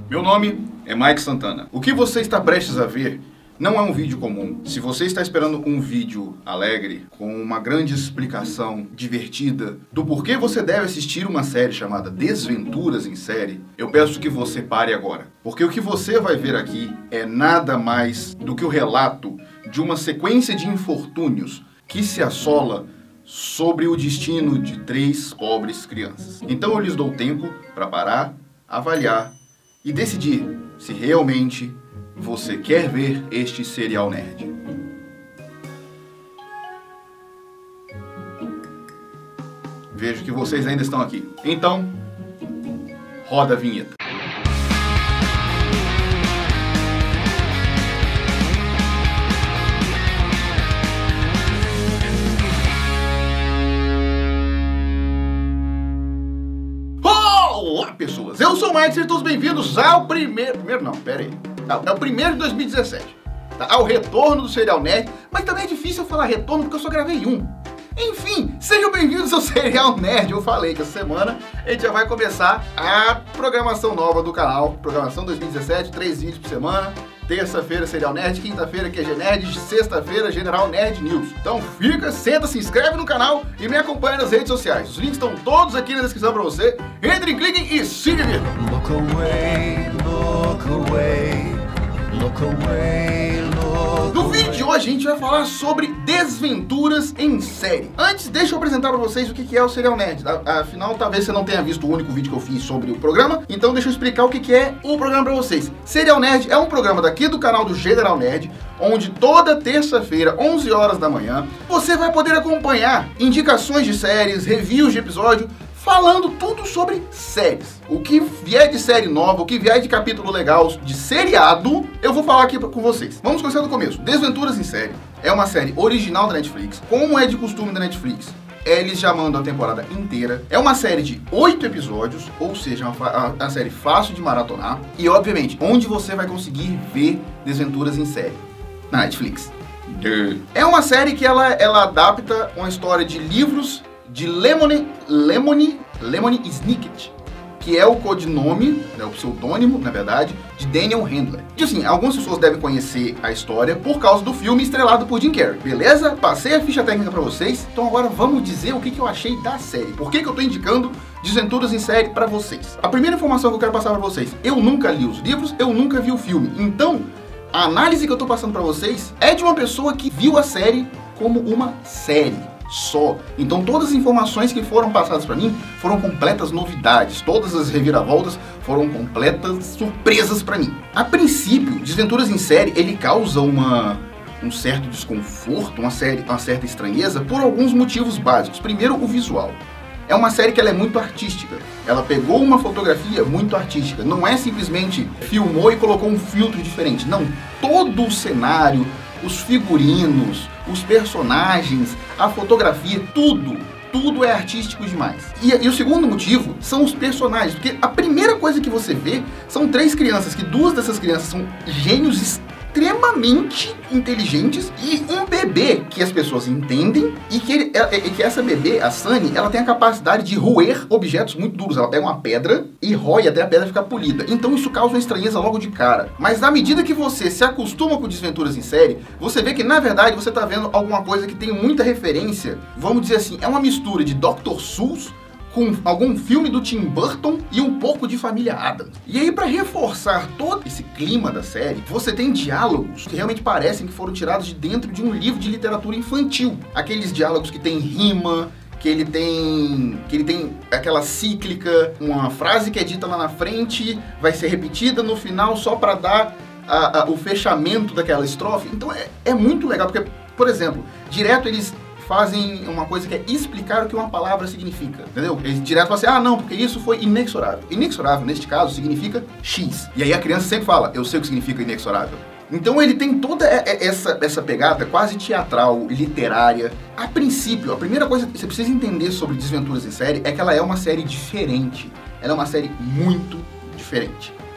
Meu nome é Mike Santana. O que você está prestes a ver não é um vídeo comum. Se você está esperando um vídeo alegre, com uma grande explicação divertida do porquê você deve assistir uma série chamada Desventuras em Série, eu peço que você pare agora. Porque o que você vai ver aqui é nada mais do que o relato de uma sequência de infortúnios que se assola sobre o destino de 3 pobres crianças. Então eu lhes dou tempo para parar, avaliar e decidir se realmente você quer ver este serial nerd. Vejo que vocês ainda estão aqui. Então, roda a vinheta. Olá, pessoas! Eu sou o Mike, sejam todos bem-vindos ao é o primeiro de 2017, tá? Ao retorno do Serial Nerd, mas também é difícil eu falar retorno porque eu só gravei um. Enfim, sejam bem-vindos ao Serial Nerd. Eu falei que essa semana a gente já vai começar a programação nova do canal, programação 2017, 3 vídeos por semana. Terça-feira, Serial Nerd, quinta-feira, QG Nerd, sexta-feira, General Nerd News. Então fica, senta, se inscreve no canal e me acompanha nas redes sociais. Os links estão todos aqui na descrição pra você. Entrem, cliquem e se divirtam. Look away, look away, look away, look. No vídeo de hoje a gente vai falar sobre desventuras em série. Antes, deixa eu apresentar pra vocês o que é o Serial Nerd. Afinal, talvez você não tenha visto o único vídeo que eu fiz sobre o programa. Então deixa eu explicar o que é o programa pra vocês. Serial Nerd é um programa daqui do canal do General Nerd, onde toda terça-feira, 11 horas da manhã, você vai poder acompanhar indicações de séries, reviews de episódio, falando tudo sobre séries. O que vier de série nova, o que vier de capítulo legal, de seriado, eu vou falar aqui com vocês. Vamos começar do começo. Desventuras em Série é uma série original da Netflix, como é de costume da Netflix. Eles já mandam a temporada inteira. É uma série de 8 episódios, ou seja, uma série fácil de maratonar. E, obviamente, onde você vai conseguir ver Desventuras em Série? Na Netflix. É uma série que ela adapta uma história de livros de Lemony Snicket, que é o codinome, né, o pseudônimo, na verdade, de Daniel Handler. E assim, algumas pessoas devem conhecer a história por causa do filme estrelado por Jim Carrey. Beleza? Passei a ficha técnica pra vocês. Então agora vamos dizer o que eu achei da série. Por que eu tô indicando Desventuras em Série pra vocês? A primeira informação que eu quero passar pra vocês: eu nunca li os livros, eu nunca vi o filme. Então, a análise que eu tô passando pra vocês é de uma pessoa que viu a série como uma série só. Então todas as informações que foram passadas para mim foram completas novidades. Todas as reviravoltas foram completas surpresas para mim. A princípio, Desventuras em Série, ele causa um certo desconforto, uma certa estranheza por alguns motivos básicos. Primeiro, o visual. É uma série que ela é muito artística. Ela pegou uma fotografia muito artística. Não é simplesmente filmou e colocou um filtro diferente. Não, todo o cenário, os figurinos, os personagens, a fotografia, tudo é artístico demais. E o segundo motivo são os personagens, porque a primeira coisa que você vê são 3 crianças, que 2 dessas crianças são gênios extremamente inteligentes, e um bebê que as pessoas entendem, e que essa bebê, a Sunny, ela tem a capacidade de roer objetos muito duros. Ela pega uma pedra e rói até a pedra ficar polida. Então isso causa uma estranheza logo de cara. Mas à medida que você se acostuma com Desventuras em Série, você vê que na verdade você tá vendo alguma coisa que tem muita referência. Vamos dizer assim, é uma mistura de Dr. Seuss com algum filme do Tim Burton e um pouco de Família Addams. E aí, para reforçar todo esse clima da série, você tem diálogos que realmente parecem que foram tirados de dentro de um livro de literatura infantil. Aqueles diálogos que tem rima, que ele tem aquela cíclica, uma frase que é dita lá na frente vai ser repetida no final só para dar o fechamento daquela estrofe. Então é muito legal, porque, por exemplo, direto eles fazem uma coisa que é explicar o que uma palavra significa, entendeu? Eles direto falam assim, não, porque isso foi inexorável. Inexorável, neste caso, significa X. E aí a criança sempre fala, eu sei o que significa inexorável. Então ele tem toda essa pegada quase teatral, literária. A princípio, a primeira coisa que você precisa entender sobre Desventuras em Série é que ela é uma série diferente. Ela é uma série muito diferente.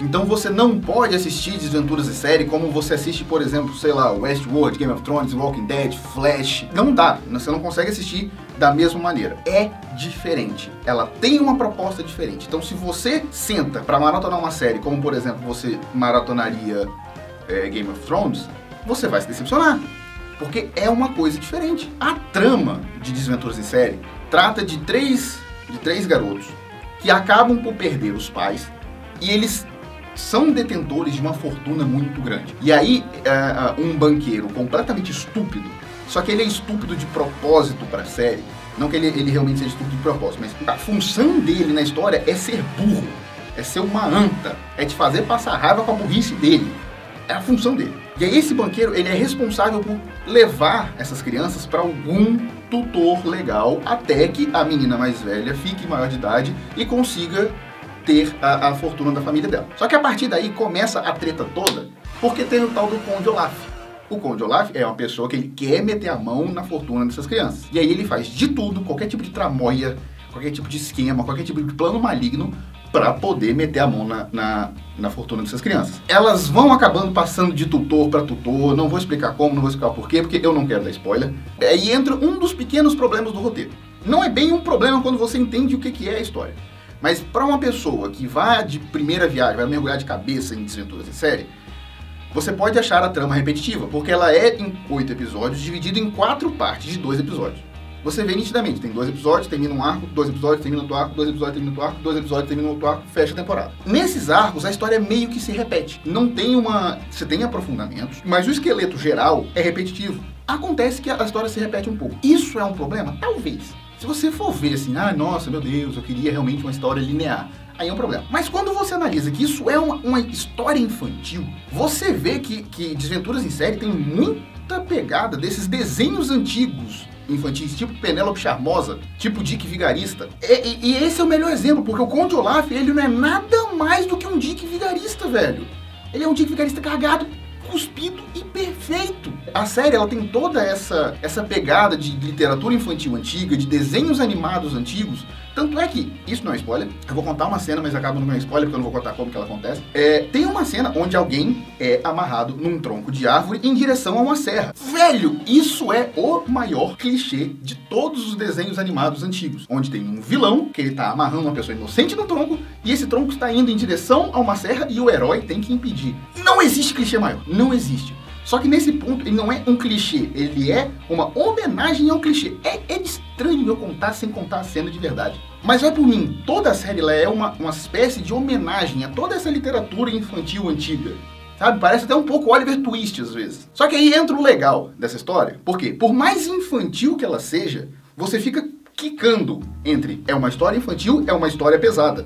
Então você não pode assistir desventuras de série como você assiste, por exemplo, sei lá, Westworld, Game of Thrones, Walking Dead, Flash. Não dá, você não consegue assistir da mesma maneira. É diferente. Ela tem uma proposta diferente. Então se você senta pra maratonar uma série, como por exemplo você maratonaria Game of Thrones, você vai se decepcionar. Porque é uma coisa diferente. A trama de Desventuras em Série trata de três garotos que acabam por perder os pais e eles são detentores de uma fortuna muito grande. E aí, um banqueiro completamente estúpido, só que ele é estúpido de propósito para a série, não que ele realmente seja estúpido de propósito, mas a função dele na história é ser burro, é ser uma anta, é te fazer passar raiva com a burrice dele. É a função dele. E aí esse banqueiro, ele é responsável por levar essas crianças para algum tutor legal até que a menina mais velha fique maior de idade e consiga ter a fortuna da família dela. Só que a partir daí começa a treta toda, porque tem o tal do Conde Olaf. O Conde Olaf é uma pessoa que ele quer meter a mão na fortuna dessas crianças. E aí ele faz de tudo, qualquer tipo de tramóia, qualquer tipo de esquema, qualquer tipo de plano maligno para poder meter a mão na fortuna dessas crianças. Elas vão acabando passando de tutor para tutor, não vou explicar como, não vou explicar o porquê, porque eu não quero dar spoiler. Aí entra um dos pequenos problemas do roteiro. Não é bem um problema quando você entende o que é a história. Mas para uma pessoa que vai de primeira viagem, vai mergulhar de cabeça em Desventuras em Série, você pode achar a trama repetitiva, porque ela é em 8 episódios, dividida em 4 partes de 2 episódios. Você vê nitidamente, tem 2 episódios, termina um arco, 2 episódios, termina outro arco, 2 episódios, termina outro arco, 2 episódios, termina outro arco, fecha a temporada. Nesses arcos, a história meio que se repete. Não tem você tem aprofundamentos, mas o esqueleto geral é repetitivo. Acontece que a história se repete um pouco. Isso é um problema? Talvez. Se você for ver assim, nossa, meu Deus, eu queria realmente uma história linear, aí é um problema. Mas quando você analisa que isso é uma história infantil, você vê que Desventuras em Série tem muita pegada desses desenhos antigos infantis, tipo Penélope Charmosa, tipo Dick Vigarista. E esse é o melhor exemplo, porque o Conde Olaf, ele não é nada mais do que um Dick Vigarista, velho. Ele é um Dick Vigarista cagado, cuspido e perfeito. A série, ela tem toda essa pegada de literatura infantil antiga, de desenhos animados antigos. Tanto é que, isso não é spoiler, eu vou contar uma cena, mas acaba não é spoiler, porque eu não vou contar como que ela acontece. Tem uma cena onde alguém é amarrado num tronco de árvore em direção a uma serra. Velho, isso é o maior clichê de todos os desenhos animados antigos. Onde tem um vilão, que ele tá amarrando uma pessoa inocente no tronco, e esse tronco está indo em direção a uma serra e o herói tem que impedir. Não existe clichê maior, não existe. Só que nesse ponto ele não é um clichê, ele é uma homenagem ao clichê. É estranho eu contar sem contar a cena de verdade. Mas vai por mim, toda a série ela é uma espécie de homenagem a toda essa literatura infantil antiga. Sabe? Parece até um pouco Oliver Twist às vezes. Só que aí entra o legal dessa história. Por quê? Por mais infantil que ela seja, você fica quicando entre é uma história infantil, é uma história pesada.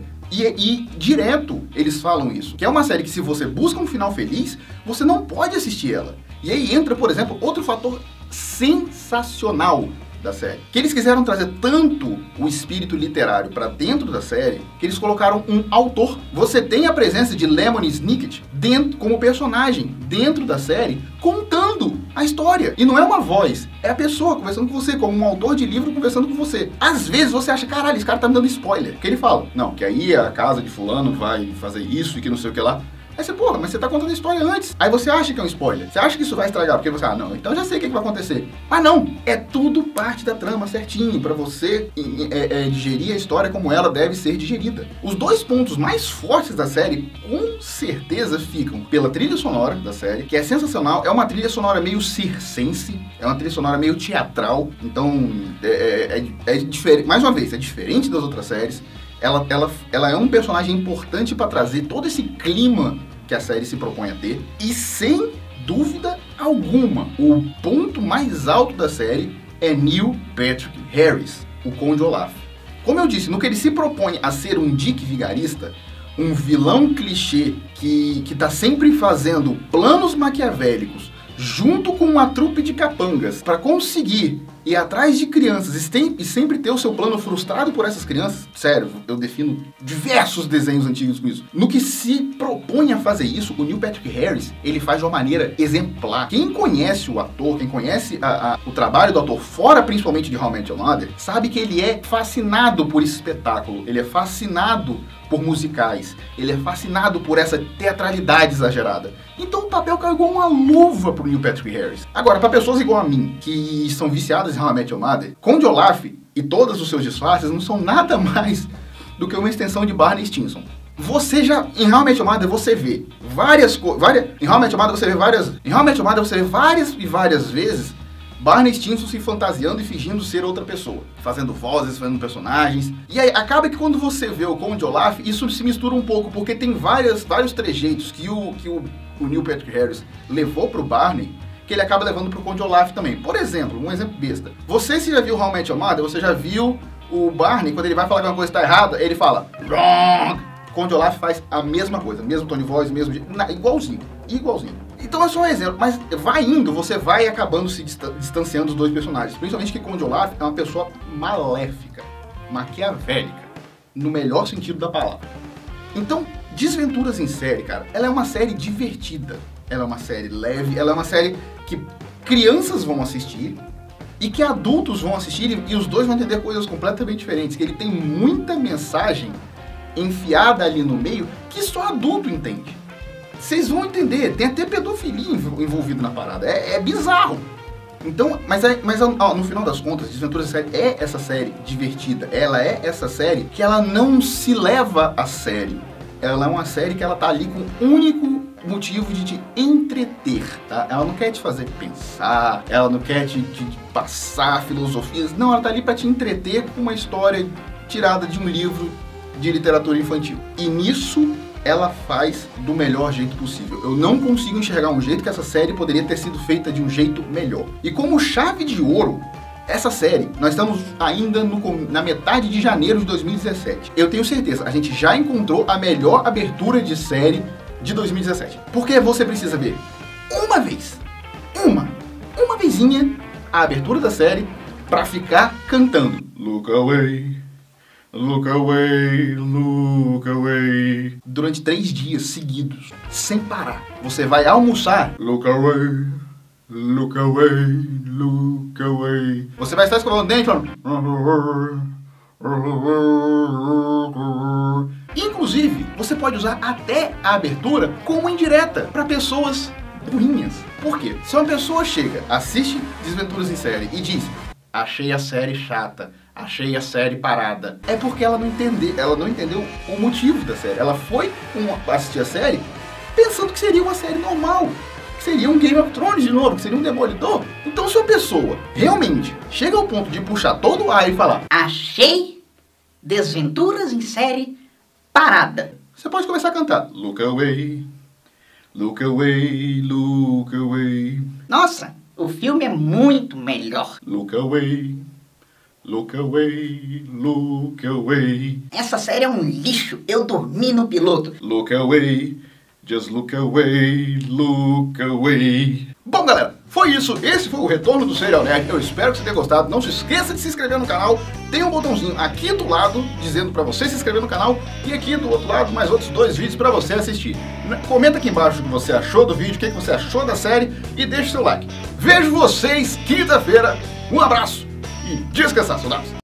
E direto eles falam isso, que é uma série que se você busca um final feliz, você não pode assistir ela. E aí entra, por exemplo, outro fator sensacional da série, que eles quiseram trazer tanto o espírito literário para dentro da série, que eles colocaram um autor. Você tem a presença de Lemony Snicket como personagem dentro da série, contando a história. E não é uma voz, é a pessoa conversando com você, como um autor de livro conversando com você. Às vezes você acha, caralho, esse cara tá me dando spoiler. Porque ele fala, não, que aí a casa de fulano vai fazer isso e que não sei o que lá. Aí você, porra, mas você tá contando a história antes. Aí você acha que é um spoiler. Você acha que isso vai estragar, porque você, não, então já sei o que vai acontecer. Mas não, é tudo parte da trama certinho, pra você digerir a história como ela deve ser digerida. Os 2 pontos mais fortes da série, com certeza, ficam pela trilha sonora da série, que é sensacional. É uma trilha sonora meio circense, é uma trilha sonora meio teatral. Então, é diferente. Mais uma vez, é diferente das outras séries. Ela é um personagem importante para trazer todo esse clima que a série se propõe a ter. E sem dúvida alguma, o ponto mais alto da série é Neil Patrick Harris, o Conde Olaf. Como eu disse, no que ele se propõe a ser um Dick Vigarista, um vilão clichê que tá sempre fazendo planos maquiavélicos junto com uma trupe de capangas para conseguir ir atrás de crianças e sempre ter o seu plano frustrado por essas crianças. Sério, eu defino diversos desenhos antigos com isso. No que se propõe a fazer isso, o Neil Patrick Harris, ele faz de uma maneira exemplar. Quem conhece o ator, quem conhece o trabalho do ator, fora principalmente de How I Met Your Mother, sabe que ele é fascinado por esse espetáculo. Ele é fascinado por musicais, ele é fascinado por essa teatralidade exagerada. Então o papel caiu igual uma luva pro Neil Patrick Harris. Agora, para pessoas igual a mim, que são viciadas em How I Met Your Mother, Conde Olaf e todos os seus disfarces não são nada mais do que uma extensão de Barney Stinson. Você já, em How I Met Your Mother, você vê várias coisas, em How I Met Your Mother você vê várias vezes Barney Stinson se fantasiando e fingindo ser outra pessoa, fazendo vozes, fazendo personagens. E aí acaba que quando você vê o Conde Olaf, isso se mistura um pouco, porque tem vários trejeitos que o Neil Patrick Harris levou pro Barney, que ele acaba levando pro Conde Olaf também. Por exemplo, um exemplo besta. Você se já viu How I Met Your Mother, você já viu o Barney, quando ele vai falar que uma coisa está errada, ele fala wrong. Conde Olaf faz a mesma coisa, mesmo tom de voz, igualzinho. Então é só um exemplo, mas você vai acabando se distanciando dos dois personagens. Principalmente que Conde Olaf é uma pessoa maléfica, maquiavélica, no melhor sentido da palavra. Então, Desventuras em Série, cara, ela é uma série divertida, ela é uma série leve, ela é uma série que crianças vão assistir e que adultos vão assistir e os dois vão entender coisas completamente diferentes, que ele tem muita mensagem enfiada ali no meio que só adulto entende. Vocês vão entender, tem até pedofilia envolvida na parada, é bizarro. Então, mas no final das contas, Desventuras em Série é essa série divertida, ela é essa série que ela não se leva a sério. Ela é uma série que ela tá ali com o único motivo de te entreter, tá? Ela não quer te fazer pensar, ela não quer te passar filosofias, não, ela tá ali pra te entreter com uma história tirada de um livro de literatura infantil. E nisso ela faz do melhor jeito possível. Eu não consigo enxergar um jeito que essa série poderia ter sido feita de um jeito melhor. E como chave de ouro, essa série, nós estamos ainda na metade de janeiro de 2017. Eu tenho certeza, a gente já encontrou a melhor abertura de série de 2017. Porque você precisa ver uma vez, uma vezinha, a abertura da série pra ficar cantando Look away. Look away, look away. Durante 3 dias seguidos, sem parar. Você vai almoçar. Look away, look away, look away. Você vai estar escovando o dente falando. Inclusive, você pode usar até a abertura como indireta para pessoas burrinhas. Por quê? Se uma pessoa chega, assiste Desventuras em Série e diz: achei a série chata, achei a série parada, é porque ela não entendeu o motivo da série. Ela foi assistir a série pensando que seria uma série normal, que seria um Game of Thrones de novo, que seria um Demolidor. Então se a pessoa realmente chega ao ponto de puxar todo o ar e falar: achei Desventuras em Série parada, você pode começar a cantar Look away, look away, look away. Nossa, o filme é muito melhor. Look away, look away, look away. Essa série é um lixo, eu dormi no piloto. Look away, just look away, look away. Bom, galera, foi isso. Esse foi o retorno do Serial Nerd. Eu espero que você tenha gostado. Não se esqueça de se inscrever no canal. Tem um botãozinho aqui do lado dizendo pra você se inscrever no canal. E aqui do outro lado mais outros 2 vídeos pra você assistir. Comenta aqui embaixo o que você achou do vídeo, o que você achou da série e deixe seu like. Vejo vocês quinta-feira. Um abraço e descansar, soldados.